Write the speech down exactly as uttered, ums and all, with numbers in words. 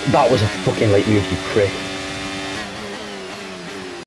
That was a fucking late move, you prick.